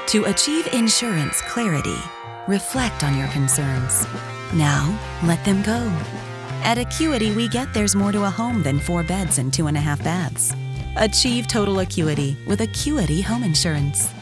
To achieve insurance clarity, reflect on your concerns. Now, let them go. At Acuity, we get there's more to a home than 4 beds and 2.5 baths. Achieve total acuity with Acuity Home Insurance.